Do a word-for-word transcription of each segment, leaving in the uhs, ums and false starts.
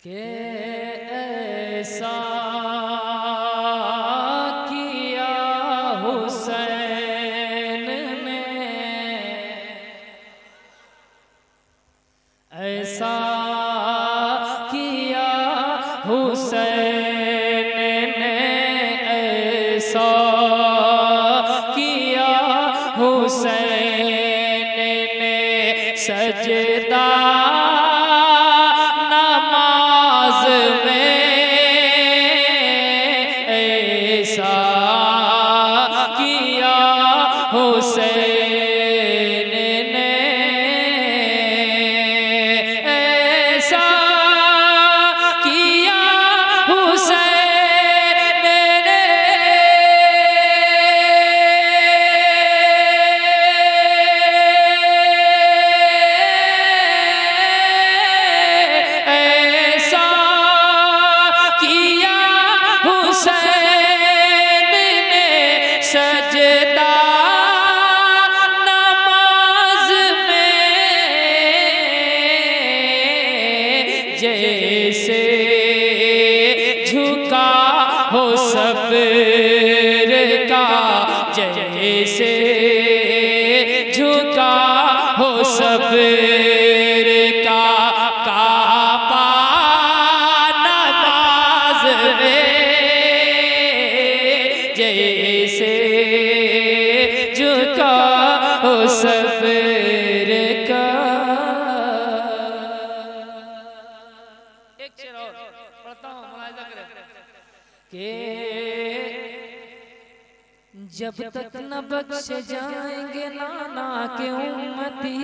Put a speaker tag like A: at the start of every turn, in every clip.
A: के ऐसा किया हुसैन ने, ऐसा किया हुसैन ने, ऐसा किया हुसैन ने, सजदा नमाज में ऐसा किया हुसैन ने, ऐसा किया हुसैन ने, ऐसा किया हुसैन ने, सजदा नमाज में जैसे झुका हो सब्र का, जैसे झुका हो सब्र का, काबा नमाज में जैसे झुका हो सब्र का। एक शेर और पढ़ता हूँ, मुलाहिजा करें कि जब तक न बख्शे जाएंगे नाना के उम्मती,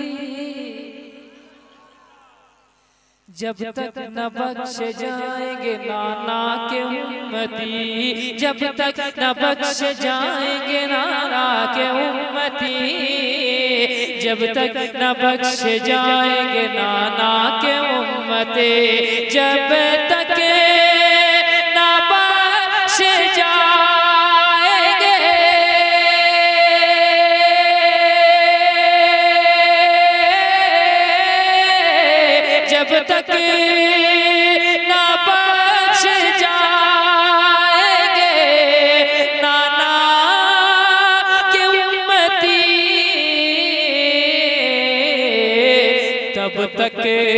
A: जब तक न बख्शे जाएंगे नाना के उम्मती, जब तक न बख्शे जाएंगे नाना के उम्मती, जब तक न बख्शे जाएंगे नाना के उम्मती, जब तक न बख्शे जाएंगे, जब तक न बख्श जाएंगे नाना के उम्मती, तब तक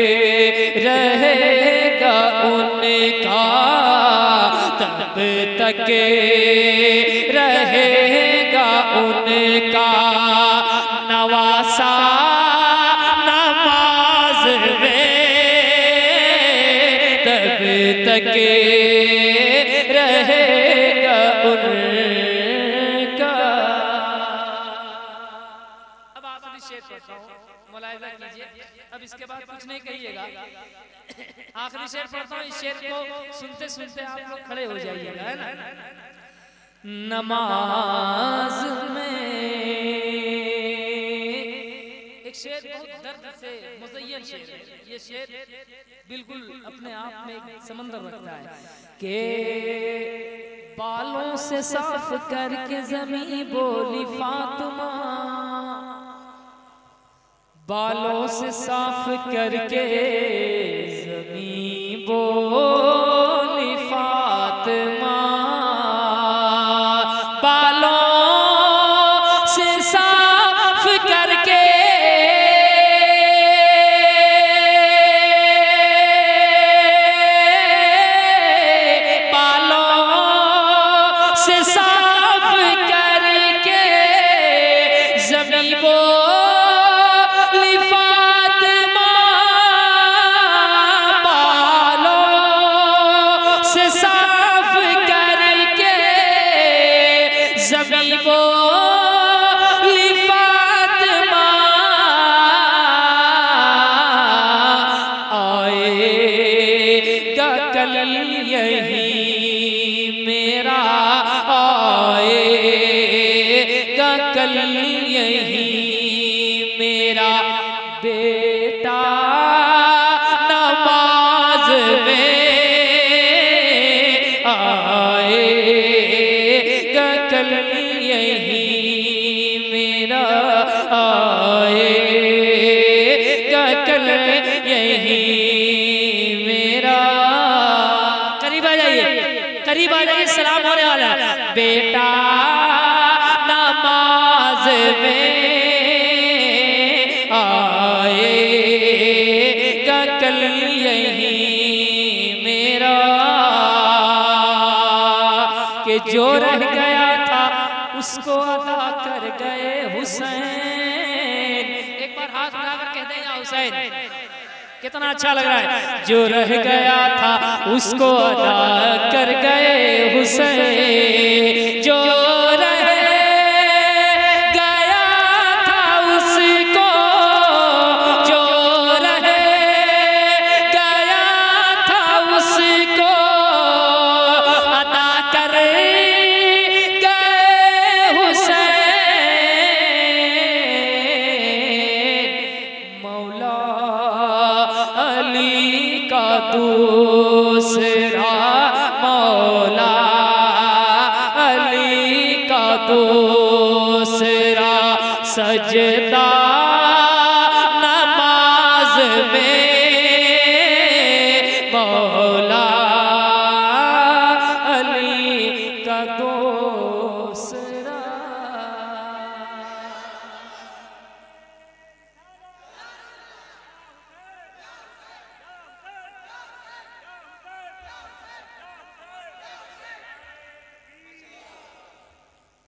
A: रहेगा उनका, तब तक रहेगा उनका नवासा नमाज में, तब तक रहेगा उनका। अब आखिरी शेर पढ़ता हूँ, मुलाहिजा कीजिए। अब इसके बाद कुछ नहीं कहिएगा, आखिरी शेर पढ़ता हूँ। इस शेर को सुनते सुनते आप लोग खड़े हो जाइएगा, है ना। नमाज में एक शेर बहुत दर्द से मुज़य्यन शेर है। ये शेर बिल्कुल अपने आप में एक समंदर रखता है कि बालों से साफ करके ज़मीं बोली फातिमा, बालों से साफ करके ज़मीं बोली फातिमा, बालों से साफ करके से साफ करके ज़मीं बोली फातिमा, बालों से साफ करके ज़मीं बोली फातिमा, आएगा कल यही मेरा, आएगा कल यही मेरा बेटा नमाज में, आएगा कल यही मेरा, आएगा कल यही मेरा करीब आ जाइए, सलाम होने वाला है। बेटा नमाज में आएगा कल यही मेरा, कि जो रह गया था उसको अदा कर गए हुसैन। एक बार हाथ उठाकर कह दें या हुसैन, कितना अच्छा लग रहा है। जो रह गया था उसको अदा कर गए हुसैन, जो रह गया था उसको, जो रह गया था उसको अदा कर गए हुसैन। मौला अली का दूसरा, मौला अली का दूसरा सजदा